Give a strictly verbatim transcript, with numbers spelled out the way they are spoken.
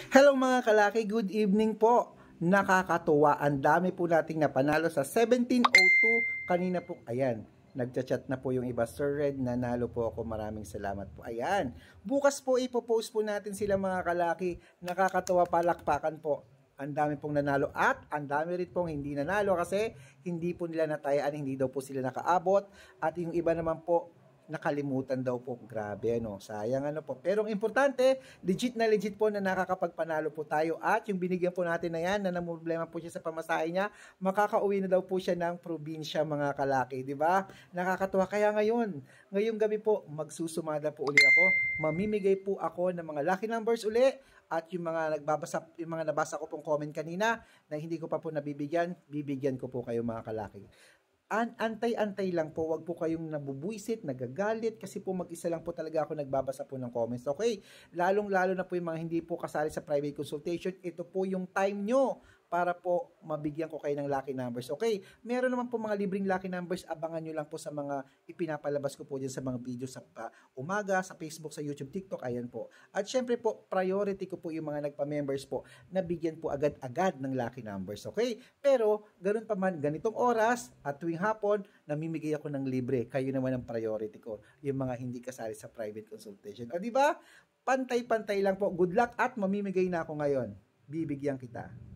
Hello mga kalaki, good evening po. Nakakatuwa, ang dami po nating napanalo sa seventeen oh two. Kanina po, ayan, nagchat-chat na po yung iba. Sir Red, nanalo po ako, maraming salamat po. Ayan, bukas po ipopost po natin sila mga kalaki. Nakakatuwa, palakpakan po. Ang dami pong nanalo at ang dami rin pong hindi nanalo kasi hindi po nila natayaan, hindi daw po sila nakaabot. At yung iba naman po, nakalimutan daw po. Grabe, ano, sayang ano po. Pero ang importante, legit na legit po na nakakapagpanalo po tayo at yung binigyan po natin na yan, na namumblema po siya sa pamasahe niya, makakauwi na daw po siya ng probinsya mga kalaki, di ba? Nakakatuwa. Kaya ngayon, ngayong gabi po, magsusumada po uli ako. Mamimigay po ako ng mga lucky numbers uli at yung mga nagbabasa, yung mga nabasa ko pong comment kanina na hindi ko pa po nabibigyan, bibigyan ko po kayo mga kalaki. An antay-antay lang po, wag po kayong nabubuisit, nagagalit kasi po mag-isa lang po talaga ako nagbabasa po ng comments. Okay, lalong-lalo na po yung mga hindi po kasali sa private consultation, ito po yung time nyo para po mabigyan ko kayo ng lucky numbers. Okay, meron naman po mga libreng lucky numbers, abangan nyo lang po sa mga ipinapalabas ko po dyan sa mga video sa uh, umaga, sa Facebook, sa YouTube, TikTok, ayan po. At syempre po, priority ko po yung mga nagpa-members po na bigyan po agad-agad ng lucky numbers. Okay, pero ganun pa man, ganitong oras at tuwing hapon, namimigay ako ng libre. Kayo naman ang priority ko, yung mga hindi kasali sa private consultation. O di ba? Pantay-pantay lang po. Good luck at mamimigay na ako ngayon. Bibigyan kita.